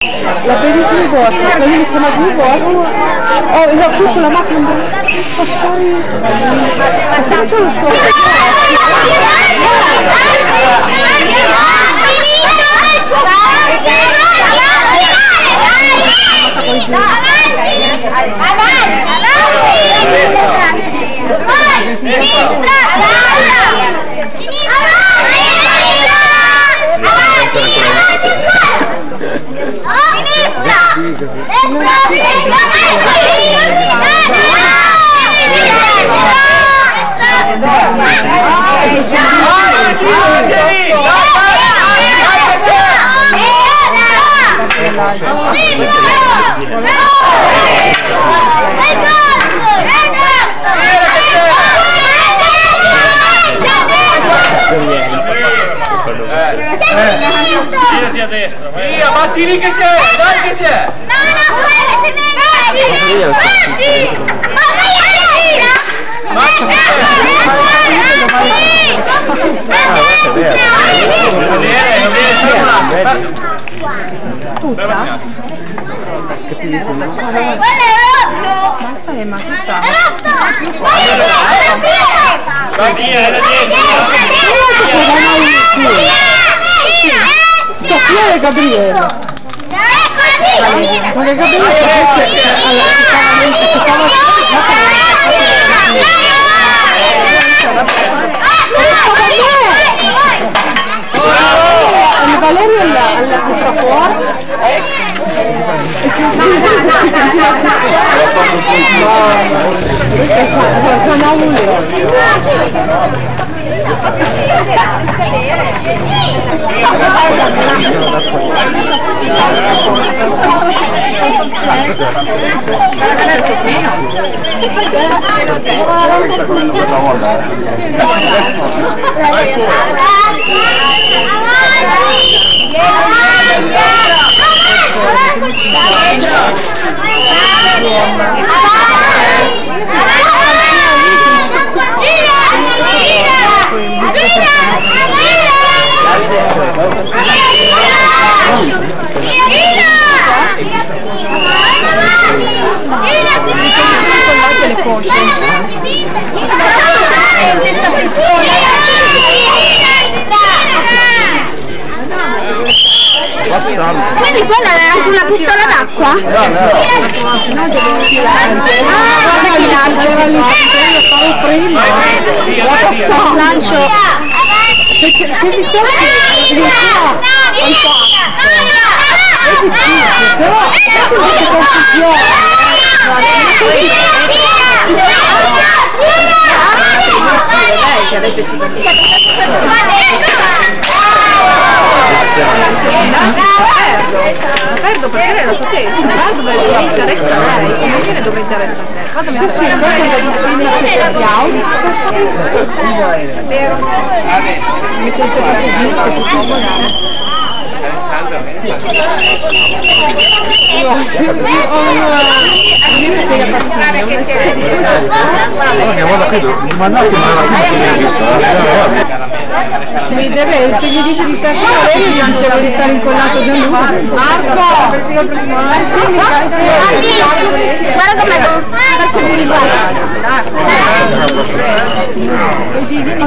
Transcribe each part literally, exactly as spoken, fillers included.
La vedi più vostra, quelli che sono più vostri. Oh, io ho tutto la macchina. Fa sparire. Faccio lo so. Girati a destra, via, batti lì che c'è, dai che c'è! No, no, quella ce n'è! Batti! Batti! Tutta? Quello è rotto! Basta che ma tutta. È rotto! va via, era dietro! Chi è Gabriele? Perché Gabriele Valerio alla cucciafuori sono un Quindi quella è anche una pistola d'acqua? no, no. Guarda che lancio. Lancio. Se ti tocchi, devi fare un po'. È difficile, però è confusione. Lei che avete perdo perché lei lo so che dove interessa a lei, non viene dove interessa a te. Fatemi sì, sì, questo è il vero. Mi questo passeggino che si può volare. Io ho una mi deve, se gli dice di stare con lei, gli dicevo di stare incollato già lui. Marco! Guarda com'è verso di lì, guarda. E di di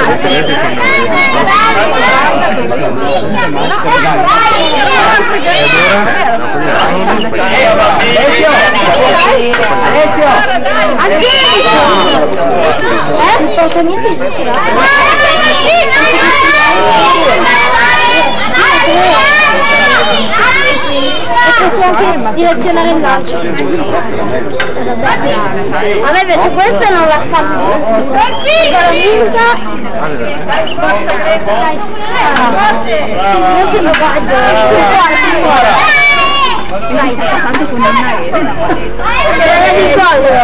Alessio! Posso anche direzionare il lancio. A me invece questo non la scambio. Non ti lo guardo. Dai, sta passando con un aereo. Guarda di collo.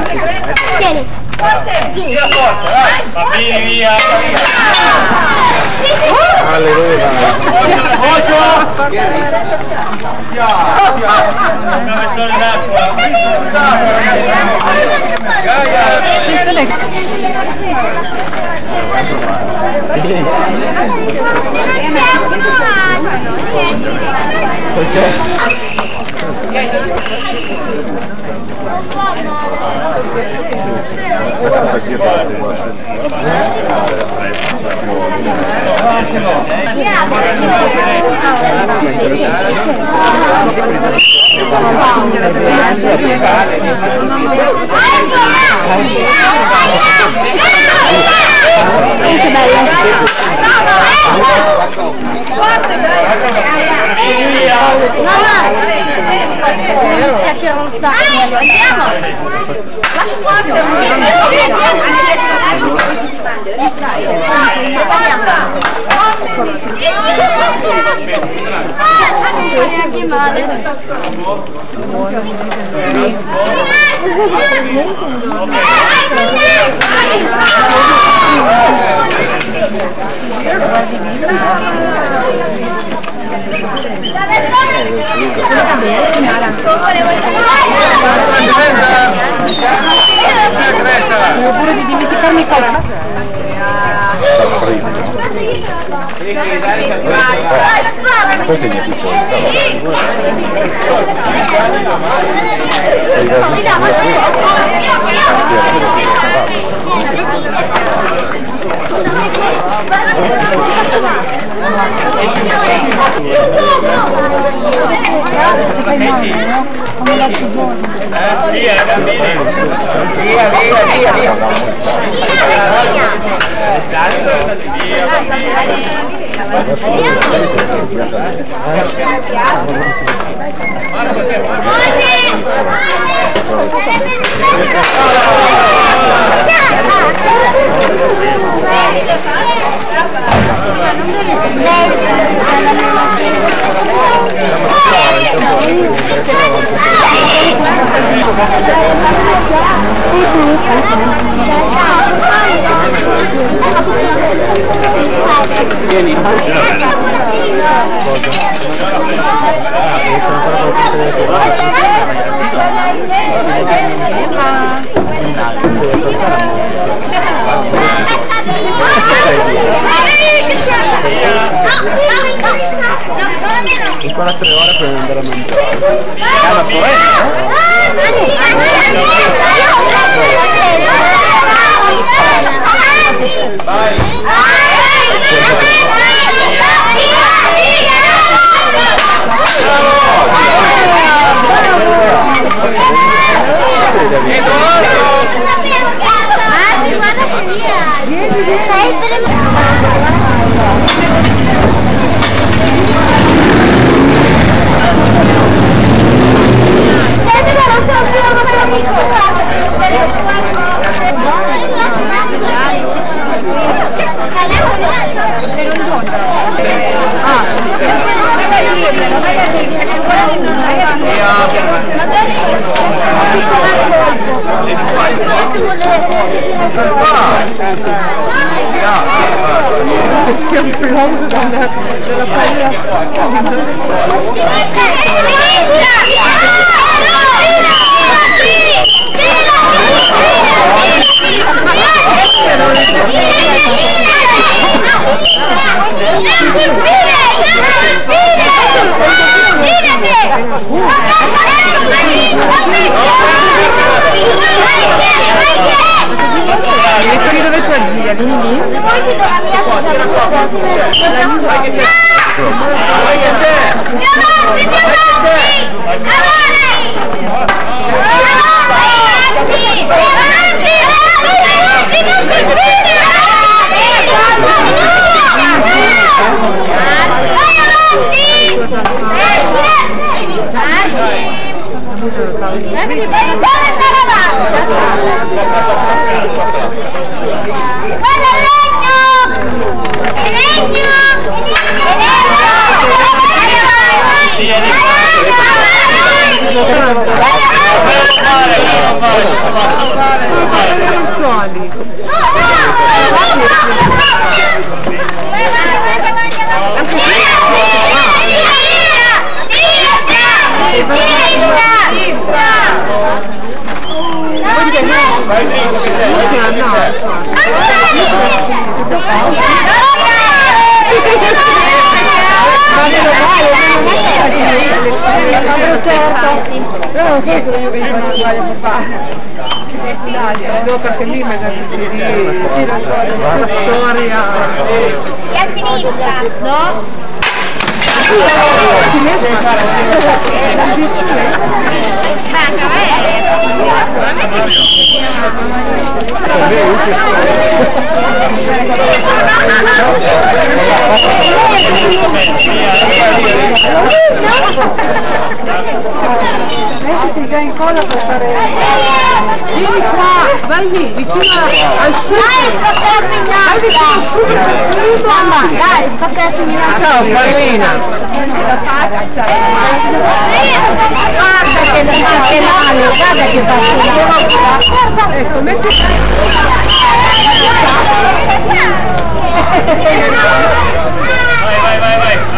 Tieni! Via forte, vai! Va via, via! Alleluia. Che bella! Mamma! Mi dispiace un sacco. Andiamo! Lascia forte! Neanche male. Devo pure di dimenticarmi qualcosa. Via, bambini! Via, via, via, via! Vieni. Ancora tre ore per andare a mangiare. Ah, la sorella? Vai! C'è un plombo dalla paella. Sinistra! Mettili dove tua zia, vieni lì. Se vuoi ti do la mia faccia. Vai che c'è! Vai che c'è! Suoni. Vai dritto, che sei? Però non so se sono io che gli faccio sbaglio a fare. No, perché lì magari si sì, la storia. E a sinistra? No? Mettiti già in colla per fare... Vieni qua, vai lì, vicino al sud. Dai, spacca la finestra! Mamma, dai, spacca la finestra! Ciao, ballina! Non ce la faccia! Guarda che non fa male, guarda che fa male! Ecco, metti... Vai, vai, vai, vai!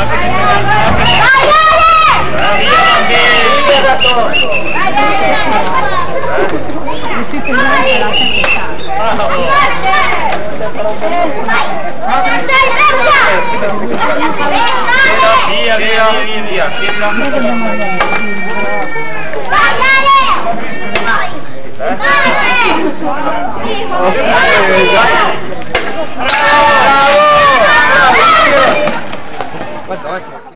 Via, via, via, via! Guarda, guarda.